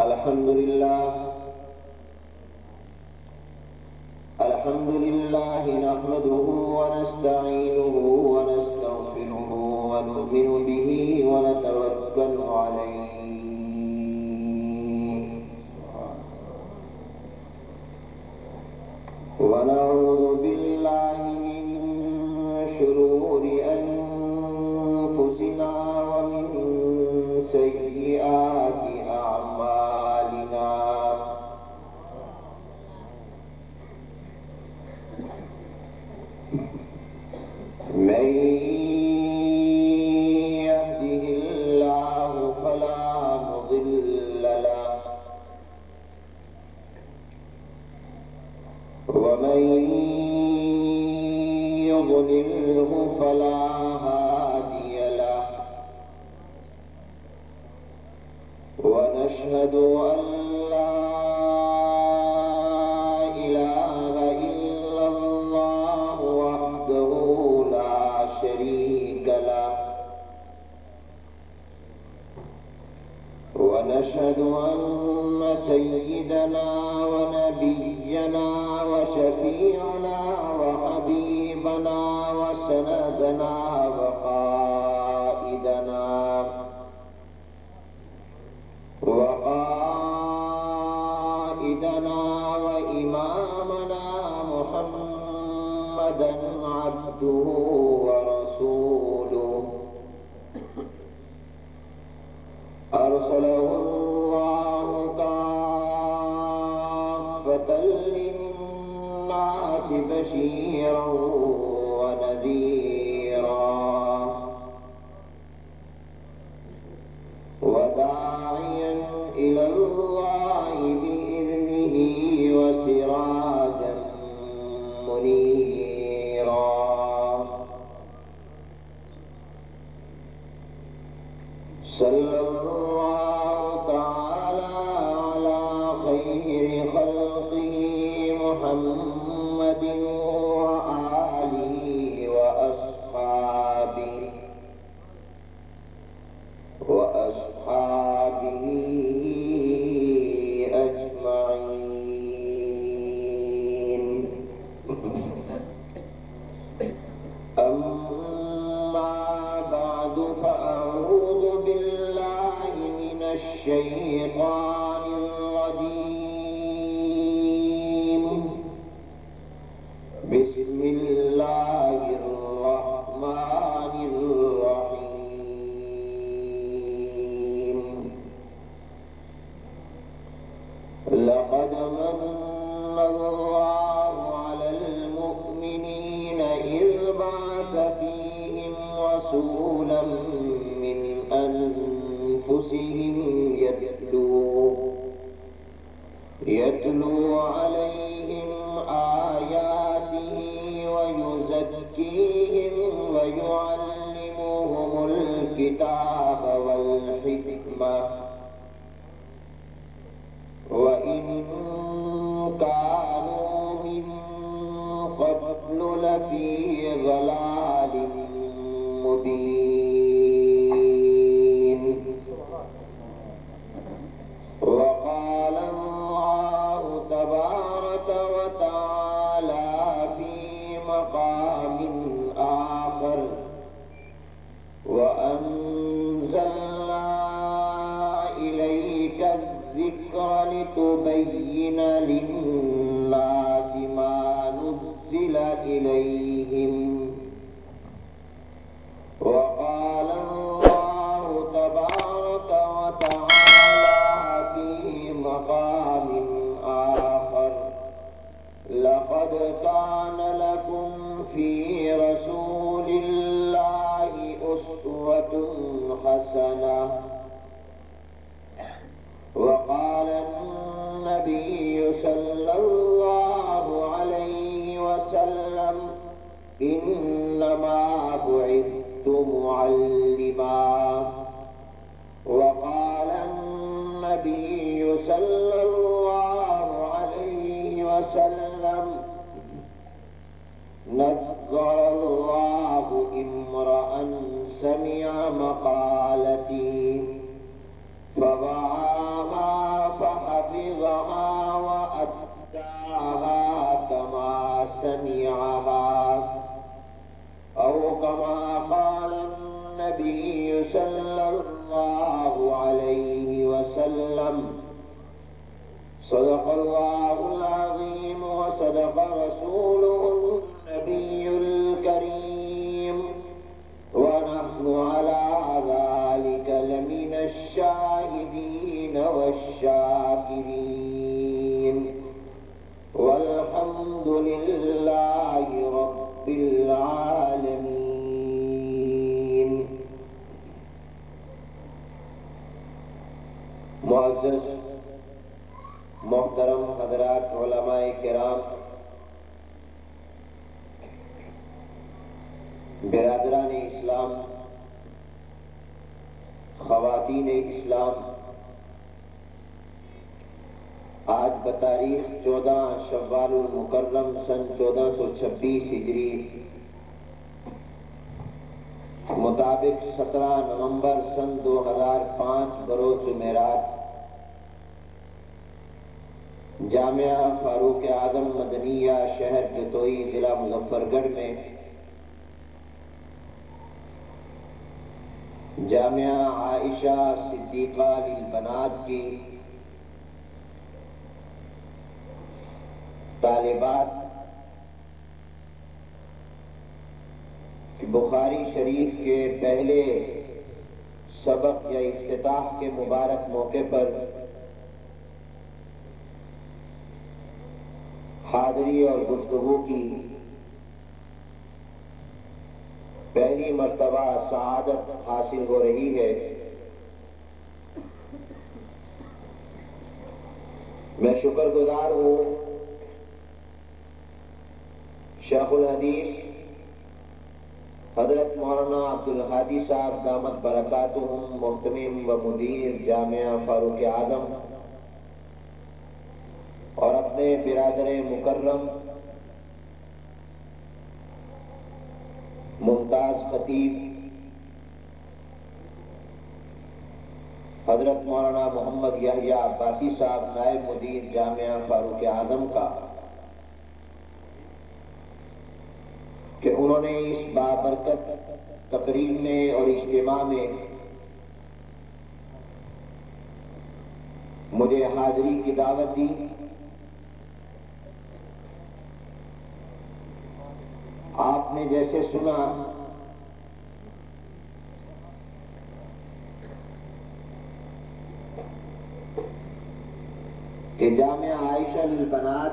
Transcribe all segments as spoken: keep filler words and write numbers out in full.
الحمد لله الحمد لله نحمده ونستعينه ونستغفره ونؤمن به ونتوكل عليه ونعوذ بالله من شرور أنفسنا ومن سيئات أعمالنا من يهده الله فلا مضل له ومن يضلله فلا هادي له ونشهد أن لا إله إلا الله وحده لا شريك له ونشهد أن سيدنا ونبينا وشفيعنا وحبيبنا وسندنا وقائدنا وقائدنا وإمامنا محمدا عبده ورسوله أرسله الله كافة للناس بشيرا ونذيرا وداعيا إلى الله بإذنه وسراجا منيرا صلى الله تعالى على خير خلقه محمد وآله وأصحابه وأصحابه أجمعين أما بعد فأعوذ بالله من الشيطان الرجيم بسم الله الرحمن الرحيم لقد من الله على المؤمنين إذ بعث فيهم رسولا من أنفسهم يتلو يتلو عليهم آياته ويزكيهم ويعلمهم الكتاب والحكمة وإن كانوا من قبل لفي ضلال مبين وقال الله تبارك وتعالى في مقام آخر وأنزلنا إليك الذكر لتبين للناس ما نزل إليهم وقال الله تبارك وتعالى في مقام آخر لقد كان لكم في رسول الله أسوة حسنة وقال النبي صلى الله عليه وسلم إنما بعثت معلما وقال النبي صلى الله عليه وسلم نذر الله امرأ سمع مقالتي فوعاها سمعها أو كما قال النبي صلى الله عليه وسلم. صدق الله العظيم وصدق رسوله النبي الكريم، ونحن على ذلك لمن الشاهدين والشاكرين، والحمد لله رب العالمين. معزز محترم حضرات علماء کرام، برادران اسلام، خواتین اسلام، آج بتاریخ چودہ شوال المکرم سن چودہ سو چھبیس ہجری مطابق سترہ نومبر سن دو ہزار پانچ بروز جمعرات جامعہ فاروق اعظم مدنیہ شہر جتوئی ضلع مظفر گڑھ میں جامعہ عائشہ صدیقہ للبنات کی طالبات بخاری شریف کے پہلے سبق یا افتتاح کے مبارک موقع پر حاضری اور گفتگو کی پہلی مرتبہ سعادت حاصل ہو رہی ہے۔ میں شکر گزار ہوں شیخ الحدیث حضرت مولانا عبدالہادی صاحب دامت برکاتہم محتمم و مدیر جامعہ فاروق اعظم اور اپنے برادر مکرم ممتاز خطیب حضرت مولانا محمد یحییٰ عباسی صاحب نائب مدیر جامعہ فاروق اعظم کا کہ انہوں نے اس بابرکت تقریب میں اور اجتماع میں مجھے حاضری کی دعوت دی۔ آپ نے جیسے سنا کہ جامعہ عائشہ للبنات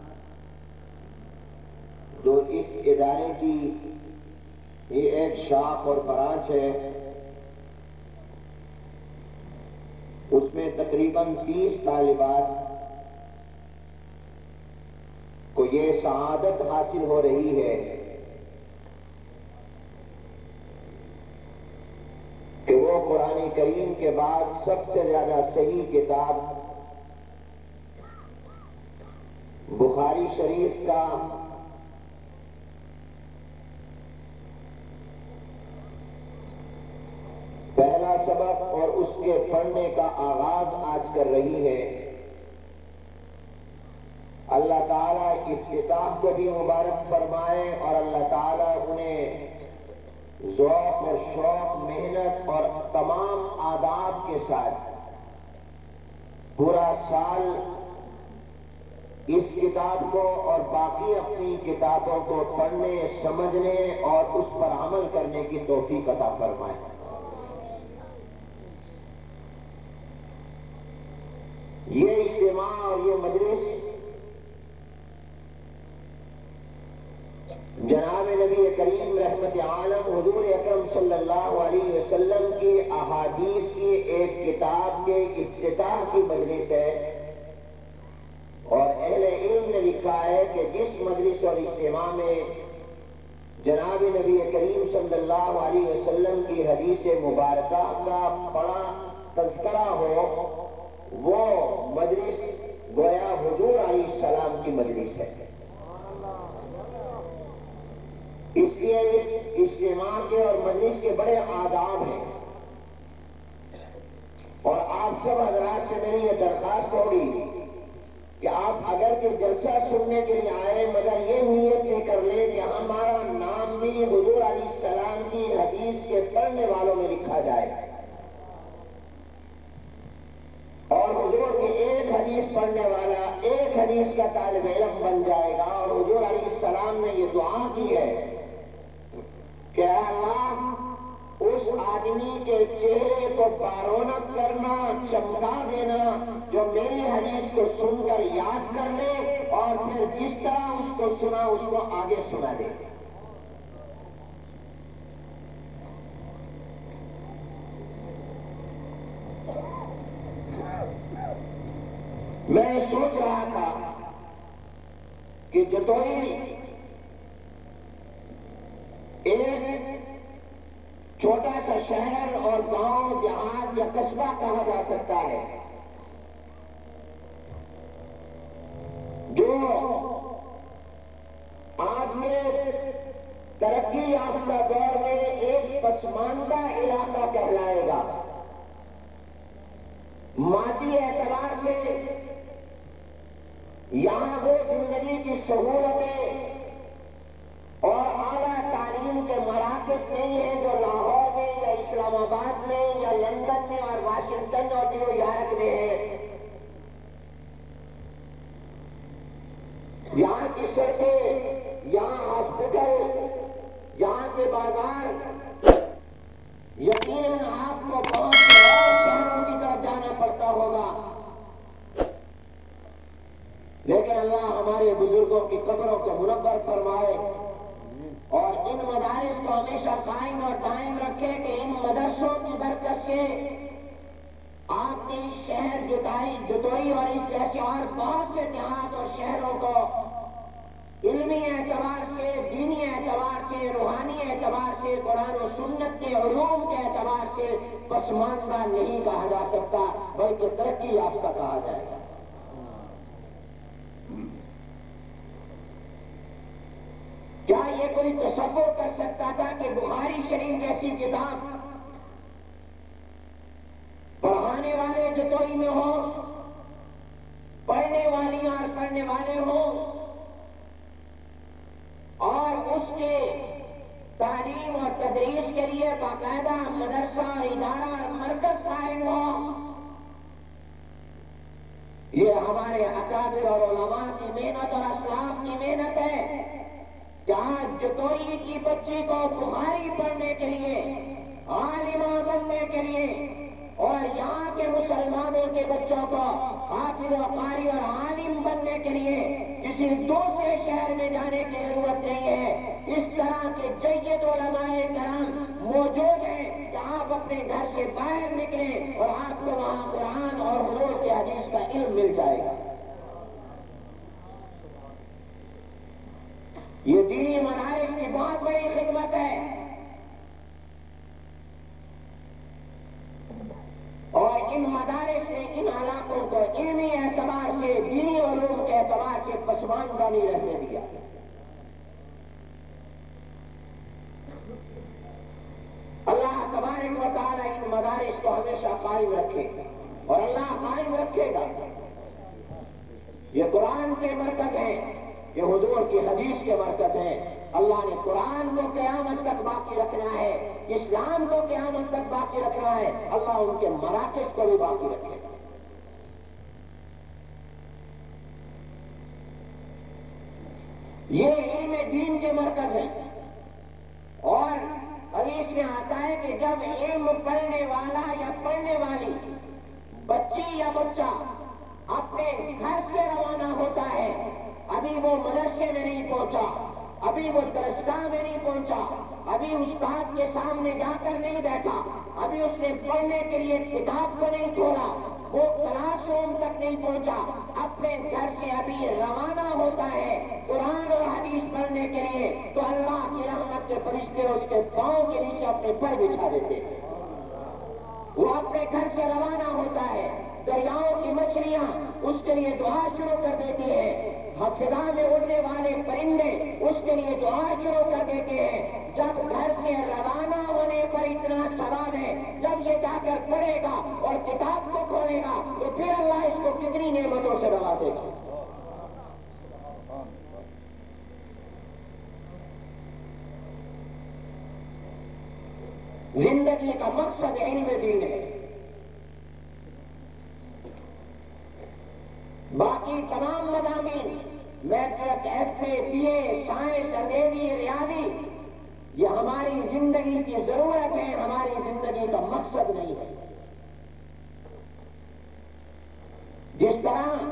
جو اس ادارے کی یہ ایک شاخ اور برانچ ہے، اس میں تقریباً تیس طالبات کو یہ سعادت حاصل ہو رہی ہے کہ وہ قرآن کریم کے بعد سب سے زیادہ صحیح کتاب بخاری شریف کا پہلا سبق اور اس کے پڑھنے کا آغاز آج کر رہی ہے۔ اللہ تعالیٰ افتتاح کو بھی مبارک فرمائے اور اللہ تعالیٰ انہیں ذوق اور شوق، محنت اور تمام آداب کے ساتھ پورا سال اس کتاب کو اور باقی اپنی کتابوں کو پڑھنے، سمجھنے اور اس پر عمل کرنے کی توفیق عطا فرمائے۔ یہ اجتماع اور یہ مجلس جناب نبی کریم رحمت عالم حضور اکرم صلی اللہ علیہ وسلم کی احادیث کی ایک کتاب کے افتتاح کی مجلس ہے، اور اہل علم نے لکھا ہے کہ جس مجلس اور اجتماع میں جناب نبی کریم صلی اللہ علیہ وسلم کی حدیث مبارکہ کا بڑا تذکرہ ہو، وہ مجلس گویا حضور علیہ السلام کی مجلس ہے۔ اس لیے اس اجتماع کے اور مجلس کے بڑے آداب ہیں، اور آپ سب حضرات سے میری یہ درخواست ہوگی کہ آپ اگر کہ جلسہ سننے کے لیے آئے مگر یہ نیت کا طالب علم بن جائے گا. اور حضور علیہ السلام نے یہ دعا کی ہے کہ اللہ اس آدمی کے چہرے کو بارونق کرنا، چمکا دینا جو میری حدیث کو سن کر یاد کر لے اور پھر جس طرح اس کو سنا اس کو آگے سنا دے. میں سوچ رہا تھا کہ جتوئی ایک چھوٹا سا شہر اور گاؤں دیہات یا قصبہ کہا جا سکتا ہے جو آج کے ترقی یافتہ دور میں ایک پسماندہ علاقہ کہلائے گا. مادی اعتبار سے یہاں وہ زندگی کی سہولتیں اور اعلیٰ تعلیم کے مراکز نہیں ہیں جو لاہور میں یا اسلام آباد میں یا لندن میں اور واشنگٹن اور نیو یارک میں ہے. یہاں کی سڑکیں، یہاں ہاسپٹل، یہاں کے بازار یقیناً آپ کو بہت اور شہروں کی طرف جانا پڑتا ہوگا. لیکن اللہ ہمارے بزرگوں کی قبروں کو منور فرمائے اور ان مدارس کو ہمیشہ قائم اور دائم رکھے کہ ان مدرسوں کی برکت سے آپ نے شہر جتائی جتوئی اور اس جیسے اور بہت سے دیہات اور شہروں کو علمی اعتبار سے، دینی اعتبار سے، روحانی اعتبار سے، قرآن و سنت کے علوم کے اعتبار سے پسماندہ نہیں کہا جا سکتا بلکہ ترقی یافتہ کہا جائے گا. کیا یہ کوئی تصور کر سکتا تھا کہ بخاری شریف جیسی کتاب پڑھانے والے جتوئی میں ہو، پڑھنے والی اور پڑھنے والے ہوں، اور اس کے تعلیم اور تدریس کے لیے باقاعدہ مدرسہ اور ادارہ اور مرکز قائم ہو؟ یہ ہمارے اکابر اور علماء کی محنت اور اسلاف کی محنت ہے. جہاں جتوئی کی بچی کو بخاری پڑھنے کے لیے، عالمہ بننے کے لیے، اور یہاں کے مسلمانوں کے بچوں کو حافظ و قاری اور عالم بننے کے لیے کسی دوسرے شہر میں جانے کی ضرورت نہیں ہے. اس طرح کے جید علماء کرام موجود ہیں کہ آپ اپنے گھر سے باہر نکلیں اور آپ کو وہاں قرآن اور حضور کی حدیث کا علم مل جائے گا. یہ دینی مدارس کی بہت بڑی خدمت ہے اور ان مدارس نے ان علاقوں کو علمی اعتبار سے، دینی علوم کے اعتبار سے پسماندہ نہیں رہنے دیا. اللہ تبارک و تعالی ان مدارس کو ہمیشہ قائم رکھے اور اللہ قائم رکھے گا. یہ قرآن کے مرکز ہیں، یہ حضور کی حدیث کے مرکز ہیں. اللہ نے قرآن کو قیامت تک باقی رکھنا ہے، اسلام کو قیامت تک باقی رکھنا ہے. اللہ ان کے مراکز کو بھی باقی رکھے گا. یہ علم دین کے مرکز ہیں. اور حدیث میں آتا ہے کہ جب علم پڑھنے والا یا پڑھنے والی بچی یا بچہ اپنے گھر سے روانہ ہوتا ہے، ابھی وہ مدرسے میں نہیں پہنچا، ابھی وہ درسگاہ میں نہیں پہنچا، ابھی استاد کے سامنے جا کر نہیں بیٹھا، ابھی اس نے پڑھنے کے لیے کتاب کو نہیں کھولا، وہ کلاس روم تک نہیں پہنچا، اپنے گھر سے ابھی روانہ ہوتا ہے قرآن اور حدیث پڑھنے کے لیے، تو اللہ کی رحمت کے فرشتے اس کے پاؤں کے نیچے اپنے پر بچھا دیتے ہیں. وہ اپنے گھر سے روانہ ہوتا ہے، دریاؤں کی مچھلیاں اس کے لیے دعا شروع کر دیتی ہیں، فضا میں اڑنے والے پرندے اس کے لیے دعا شروع کر دیتے ہیں. جب گھر سے روانہ ہونے پر اتنا ثواب ہے، جب یہ جا کر پڑھے گا اور کتاب کو کھولے گا تو پھر اللہ اس کو کتنی نعمتوں سے نوازے گا. زندگی کا مقصد علم دین ہے. باقی تمام مضامین matric, F A, B A, science, انگریزی، ریاضی، یہ ہماری زندگی کی ضرورت ہے، ہماری زندگی کا مقصد نہیں ہے۔ جس طرح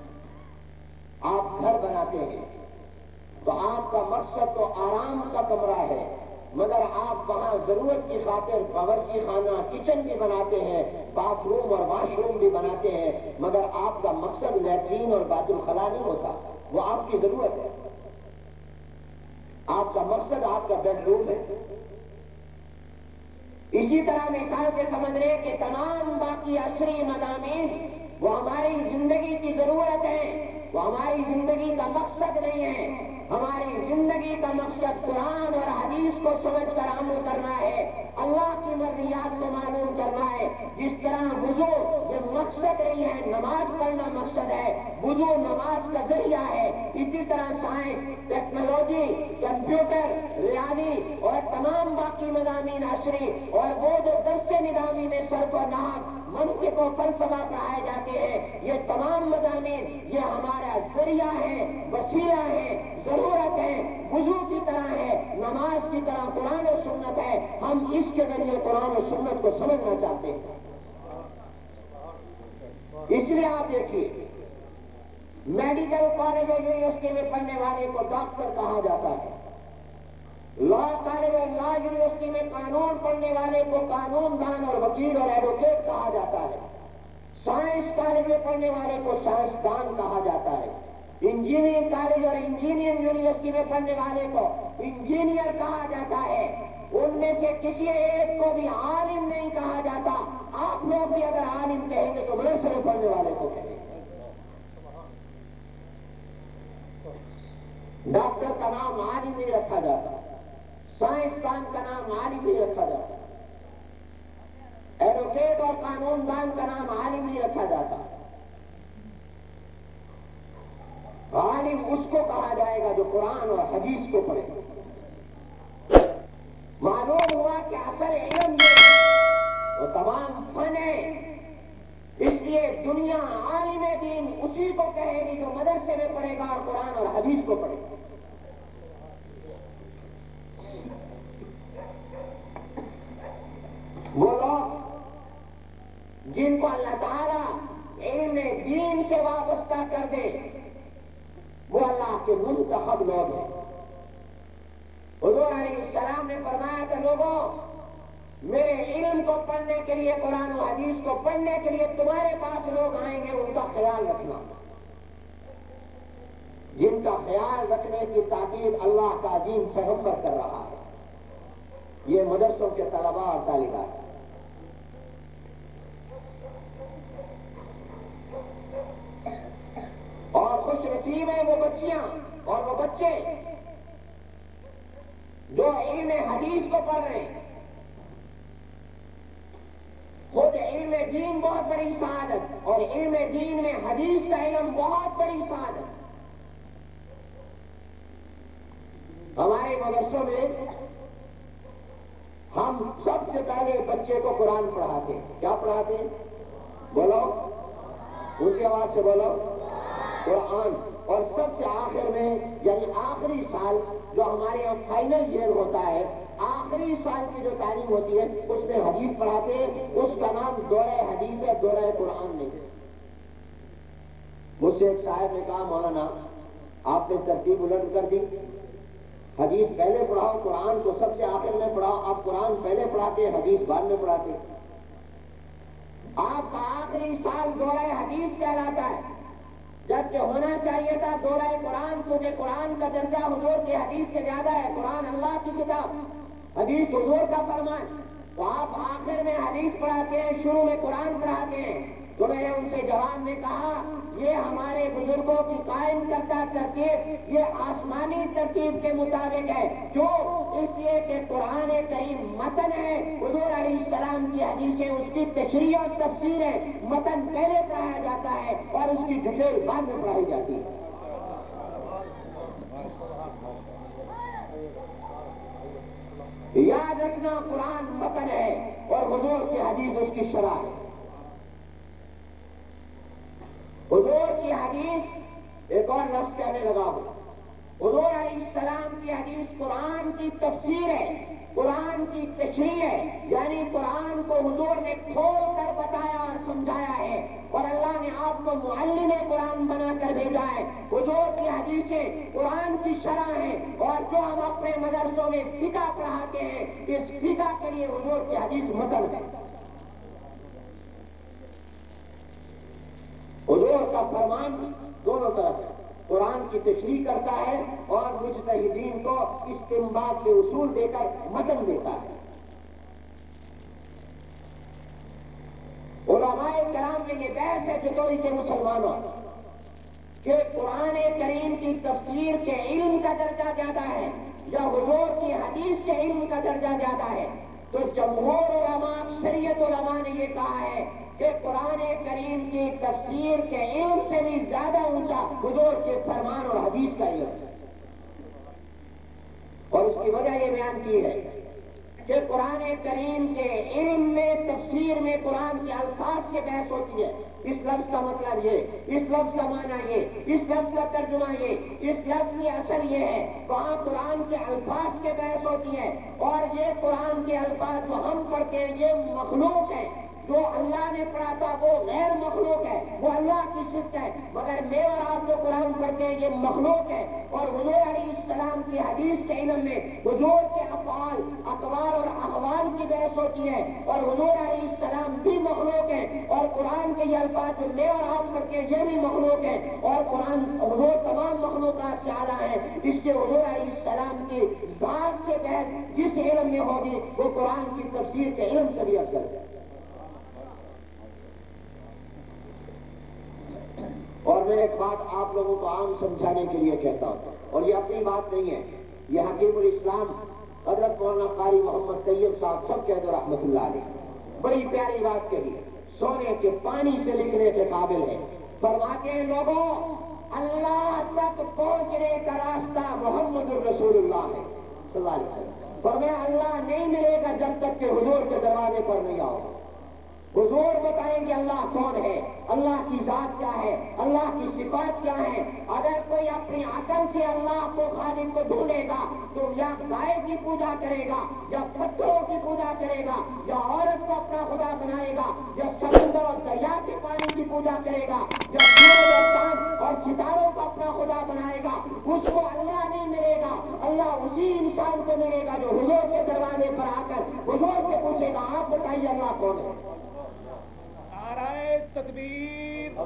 آپ گھر بناتے ہیں تو آپ کا مقصد تو آرام کا کمرہ ہے، مگر آپ وہاں ضرورت کی خاطر باورچی خانہ، کچن بھی بناتے ہیں، باتھ روم اور واش روم بھی بناتے ہیں، مگر آپ کا مقصد لیٹرین اور بیت الخلا نہیں ہوتا، وہ آپ کی ضرورت ہے۔ آپ کا مقصد آپ کا بیڈ روم ہے۔ اسی طرح مثال سے سمجھ رہے کہ تمام باقی عصری مضامین وہ ہماری زندگی کی ضرورت ہے، وہ ہماری زندگی کا مقصد نہیں ہے۔ ہماری زندگی کا مقصد قرآن اور حدیث کو سمجھ کر عمل کرنا ہے، اللہ کی مرضیات کو معلوم کرنا ہے۔ جس طرح وضو یہ مقصد نہیں ہے، نماز پڑھنا مقصد ہے، وضو نماز کا ذریعہ ہے، اسی طرح سائنس، ٹیکنالوجی، کمپیوٹر، ریاضی اور تمام باقی مضامین عصری اور وہ جو درس نظامی میں صرف و نحو، منطق و فلسفہ پڑھائے جاتے ہیں، یہ تمام مضامین یہ ہمارا ذریعہ ہے، وسیلہ ہے، ضرورت ہے، وضو کی طرح ہے، نماز کی طرح قرآن و سنت ہے۔ ہم اس کے ذریعے قرآن و سنت کو سمجھنا چاہتے ہیں۔ اس لیے آپ دیکھیے میڈیکل کالج اور یونیورسٹی میں پڑھنے والے کو ڈاکٹر کہا جاتا ہے، لا کالج اور لا یونیورسٹی میں قانون پڑھنے والے کو قانون دان اور وکیل اور ایڈوکیٹ کہا جاتا ہے، سائنس کالج میں پڑھنے والے کو سائنسدان کہا جاتا ہے، انجینئرنگ کالج اور انجینئرنگ یونیورسٹی میں پڑھنے والے کو انجینئر کہا جاتا ہے۔ ان میں سے کسی ایک کو بھی عالم نہیں کہا جاتا۔ آپ لوگ بھی اگر عالم کہیں گے تو مدرسے میں پڑھنے والے کو کہیں گے۔ ڈاکٹر کا نام عالم نہیں رکھا جاتا، سائنسدان کا نام عالم نہیں رکھا جاتا، ایڈوکیٹ اور قانون دان کا نام عالم نہیں رکھا جاتا۔ عالم اس کو کہا جائے گا جو قرآن اور حدیث کو پڑھے۔ معلوم ہوا کہ اصل علم یہ وہ تمام فن ہے، اس لیے دنیا عالم دین اسی کو کہے گی جو مدرسے میں پڑھے گا اور قرآن اور حدیث کو پڑھے گا۔ وہ لوگ جن کو اللہ تعالیٰ علم دین سے وابستہ کر دے وہ اللہ کے منتخب لوگ ہیں۔ حضور علیہ السلام نے فرمایا کہ لوگوں میرے علم کو پڑھنے کے لیے، قرآن و حدیث کو پڑھنے کے لیے تمہارے پاس لوگ آئیں گے، ان کا خیال رکھنا۔ جن کا خیال رکھنے کی تاکید اللہ کا عظیم پیغمبر کر رہا ہے، یہ مدرسوں کے طلباء اور طالبات۔ اور خوش نصیب ہیں وہ بچیاں اور وہ بچے جو علم حدیث کو پڑھ رہے ہیں۔ خود علم دین بہت بڑی سعادت، اور علم دین میں حدیث کا علم بہت بڑی سعادت۔ ہمارے مدرسوں میں ہم سب سے پہلے بچے کو قرآن پڑھاتے ہیں۔ کیا پڑھاتے ہیں؟ بولو، اونچی آواز سے بولو، قرآن۔ اور سب سے آخر میں یعنی آخری سال جو ہمارے یہاں فائنل ایئر ہوتا ہے، آخری سال کی جو تعلیم ہوتی ہے اس میں حدیث پڑھاتے ہیں۔ اس کا نام دورہ حدیث ہے، دورہ قرآن نہیں۔ مجھ سے ایک صاحب نے کہا مولانا آپ نے ترتیب الٹ کر دی، حدیث پہلے پڑھاؤ، قرآن کو سب سے آخر میں پڑھاؤ۔ آپ قرآن پہلے پڑھاتے، حدیث بعد میں پڑھاتے۔ آپ کا آخری سال دورہ حدیث کہلاتا ہے، جبکہ ہونا چاہیے تھا دورہ قرآن، کیونکہ قرآن کا درجہ حضور کی حدیث سے زیادہ ہے۔ قرآن اللہ کی کتاب، حدیث حضور کا فرمان۔ تو آپ آخر میں حدیث پڑھاتے ہیں، شروع میں قرآن پڑھاتے ہیں۔ تو میں نے ان سے جواب میں کہا یہ ہمارے بزرگوں کی قائم کردہ ترتیب یہ آسمانی ترتیب کے مطابق ہے، جو اس لیے کہ قرآن کریم متن ہے، حضور علیہ السلام کی حدیثیں اس کی تشریح اور تفسیر ہے۔ متن پہلے پڑھایا جاتا ہے اور اس کی ڈیٹیل بعد میں پڑھائی جاتی ہے۔ یاد رکھنا قرآن متن ہے اور حضور کی حدیث اس کی شرح ہے۔ حضور کی حدیث ایک اور لفظ کہنے لگا کی تفسیر ہے، قرآن کی تشریح ہے، یعنی قرآن کو حضور نے کھول کر بتایا اور سمجھایا ہے، اور اللہ نے آپ کو معلم قرآن بنا کر بھیجا ہے۔ حضور کی حدیثیں قرآن کی شرح ہیں، اور جو ہم اپنے مدرسوں میں فقہ پڑھاتے ہیں، اس فقہ کے لیے حضور کی حدیث متن ہے۔ حضور کا فرمان دونوں طرف ہے، قرآن کی تشریح کرتا ہے اور مجتہدین کو استنباط کے اصول دے کر متن دیتا ہے۔ علماء کرام میں یہ بحث ہے چطوری کے مسلمانوں کہ قرآن کریم کی تفسیر کے علم کا درجہ زیادہ ہے یا حضور کی حدیث کے علم کا درجہ زیادہ ہے؟ تو جمہور علماء، اکثریت علماء نے یہ کہا ہے کہ قرآن کریم کی تفسیر کے علم سے بھی زیادہ اونچا حضور کے فرمان اور حدیث کا علم ہے، اور اس کی وجہ یہ بیان کی ہے کہ قرآن کریم کے علم میں، تفسیر میں قرآن کے الفاظ سے بحث ہوتی ہے۔ اس لفظ کا مطلب یہ، اس لفظ کا معنی یہ، اس لفظ کا ترجمہ یہ، اس لفظ کی اصل یہ ہے۔ وہاں قرآن کے الفاظ سے بحث ہوتی ہے، اور یہ قرآن کے الفاظ جو ہم پڑھتے ہیں یہ مخلوق ہے، جو اللہ نے پڑھا تھا وہ غیر مخلوق ہے، وہ اللہ کی صفت ہے، مگر میں اور آپ جو قرآن پڑھتے ہیں یہ مخلوق ہے۔ اور حضور علیہ السلام کی حدیث کے علم میں حضور کے افعال، اقوال اور احوال کی بحث ہوتی ہے، اور حضور علیہ السلام بھی مخلوق ہیں، اور قرآن کے یہ الفاظ جو میں اور آپ پڑھتے ہیں یہ بھی مخلوق ہے، اور قرآن حضور تمام مخلوقات سے اعلیٰ ہے۔ اس کے حضور علیہ السلام کی ذات سے بحث جس علم میں ہوگی وہ قرآن کی تفسیر کے علم سے بھی افضل ہے۔ اور میں ایک بات آپ لوگوں کو عام سمجھانے کے لیے کہتا ہوں، اور یہ اپنی بات نہیں ہے، یہ حکیم الاسلام حضرت مولانا قاری محمد طیب صاحب سب کہہ دو رحمت اللہ علیہ، بڑی پیاری بات کہی، سونے کے پانی سے لکھنے کے قابل ہے۔ فرماتے ہیں لوگوں، اللہ تک پہنچنے کا راستہ محمد الرسول اللہ ہے صلی اللہ علیہ وسلم۔ فرمایا اللہ نہیں ملے گا جب تک کہ حضور کے دروازے پر نہیں آؤ۔ حضور بتائیں گے اللہ کون ہے، اللہ کی ذات کیا ہے، اللہ کی صفات کیا ہے۔ اگر کوئی اپنی عقل سے اللہ کو خالق کو ڈھونڈے گا تو یا گائے کی پوجا کرے گا، یا پتھروں کی پوجا کرے گا، یا عورت کو اپنا خدا بنائے گا، یا سمندر اور دریا کے پانی کی پوجا کرے گا، یا سورج اور چاند اور ستاروں کو اپنا خدا بنائے گا، اس کو اللہ نہیں ملے گا۔ اللہ اسی انسان کو ملے گا جو حضور کے دروازے پر آ کر حضور سے پوچھے گا آپ بتائیے اللہ کون ہے۔ تکبیر،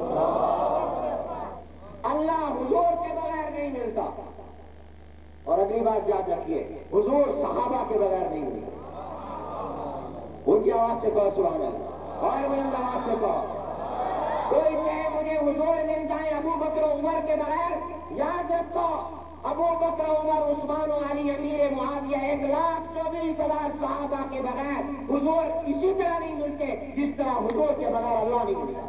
اللہ حضور کے بغیر نہیں ملتا۔ اور اگلی بات یاد رکھیے، حضور صحابہ کے بغیر نہیں ملتا۔ ان کی آواز سے کہو سبحان اللہ، اور بلند آواز سے کہو۔ کوئی کہے مجھے حضور مل جائے ابو بکر عمر کے بغیر، یاد رکھو ابو بکر عمر عثمان و علی امیر معاویہ ایک لاکھ چوبیس ہزار صحابہ کے بغیر حضور اسی طرح نہیں ملتے جس طرح حضور کے بغیر اللہ نہیں ملتا۔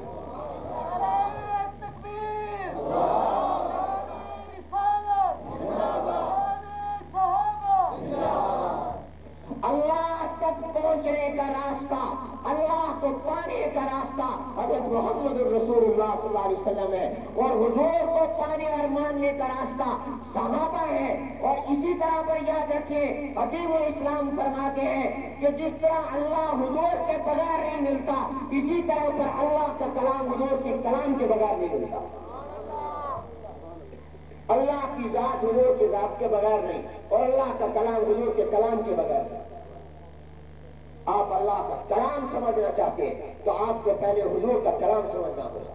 اللہ تک پہنچنے کا راستہ، اللہ کو پانے کا راستہ حضرت محمد الرسول اللہ صلی اللہ علیہ وسلم ہے، اور حضور کو پانے اور ماننے کا راستہ صحابہ ہے۔ اور اسی طرح پر یاد رکھیں حکیم الاسلام فرماتے ہیں کہ جس طرح اللہ حضور کے بغیر نہیں ملتا، اسی طرح پر اللہ کا کلام حضور کے کلام کے بغیر نہیں ملتا۔ اللہ کی ذات حضور کی ذات کے بغیر نہیں، اور اللہ کا کلام حضور کے کلام کے بغیر نہیں۔ آپ اللہ کا کلام سمجھنا چاہتے ہیں تو آپ کو پہلے حضور کا کلام سمجھنا ہوگا۔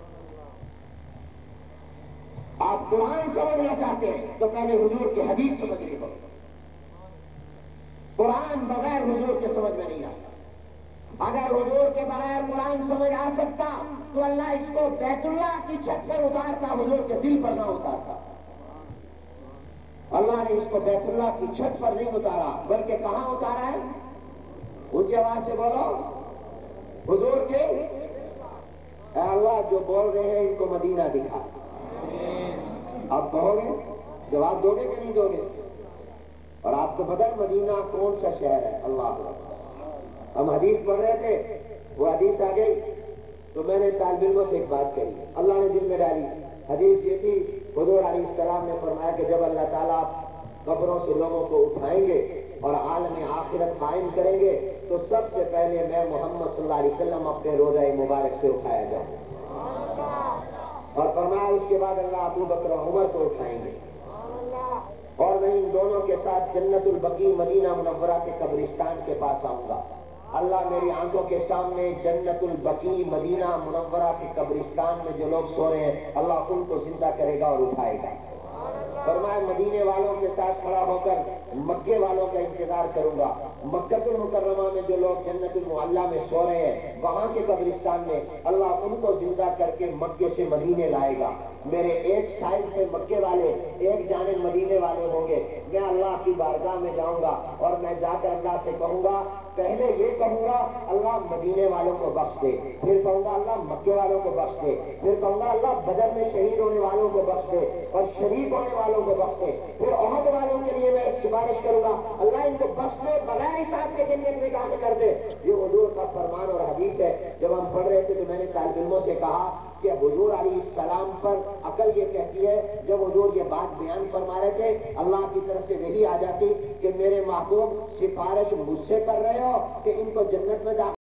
آپ قرآن سمجھنا چاہتے ہیں تو پہلے حضور کی حدیث سمجھنی ہوگی۔ قرآن بغیر حضور کے سمجھ میں نہیں آتا۔ اگر حضور کے بغیر قرآن سمجھ آ سکتا تو اللہ اس کو بیت اللہ کی چھت پر اتارتا، حضور کے دل پر نہ اتارتا۔ اللہ نے اس کو بیت اللہ کی چھت پر نہیں اتارا، بلکہ کہاں اتارا ہے؟ اونچی آواز سے بولو، حضور کے۔ اے اللہ جو بول رہے ہیں ان کو مدینہ دکھا۔ آپ کہو گے، جواب دو گے کہ نہیں دو گے؟ اور آپ کو پتہ ہے مدینہ کون سا شہر ہے؟ اللہ اکبر۔ ہم حدیث پڑھ رہے تھے، وہ حدیث آ گئی تو میں نے طالب علموں سے ایک بات کہی، اللہ نے دل میں ڈالی۔ حدیث یہ تھی، حضور علیہ السلام نے فرمایا کہ جب اللہ تعالیٰ قبروں سے لوگوں کو اٹھائیں گے اور عالم آخرت قائم کریں گے تو سب سے پہلے میں محمد صلی اللہ علیہ وسلم اپنے روضہ مبارک سے اٹھایا جاؤں، اور فرمایا اس کے بعد اللہ ابو بکر و عمر کو اٹھائیں گے، اور میں ان دونوں کے ساتھ جنت البقیع مدینہ منورہ کے قبرستان کے پاس آؤں گا۔ اللہ میری آنکھوں کے سامنے جنت البقیع مدینہ منورہ کے قبرستان میں جو لوگ سو رہے ہیں اللہ ان کو زندہ کرے گا اور اٹھائے گا۔ فرمایا مدینے والوں کے ساتھ کھڑا ہو کر مکے والوں کا انتظار کروں گا، مکہ المکرمہ میں جو لوگ جنت المعلیٰ میں سو رہے ہیں وہاں کے قبرستان میں اللہ ان کو زندہ کر کے مکے سے مدینے لائے گا۔ میرے ایک سائڈ پہ مکے والے، ایک جانب مدینے والے ہوں گے۔ میں اللہ کی بارگاہ میں جاؤں گا اور میں جا کر اللہ سے کہوں گا، پہلے یہ کہوں گا اللہ مدینے والوں کو بخش دے، پھر کہوں گا اللہ مکے والوں کو بخش دے، پھر کہوں گا اللہ بدر میں شہید ہونے والوں کو بخش دے اور شریک ہونے والوں کو بخش دے، پھر احد والوں کے لیے میں سفارش کروں گا اللہ ان کو بخش دے، بغیر حساب کے جنت میں داخل کر دے۔ یہ حضور کا فرمان اور حدیث ہے۔ جب ہم پڑھ رہے تھے تو میں نے طالب علموں سے کہا کہ حضور علیہ السلام پر عقل یہ کہتی ہے، جب حضور یہ بات بیان فرما رہے تھے اللہ کی طرف سے وحی آ جاتی کہ میرے محبوب سفارش مجھ سے کر رہے ہو کہ ان کو جنت میں داخل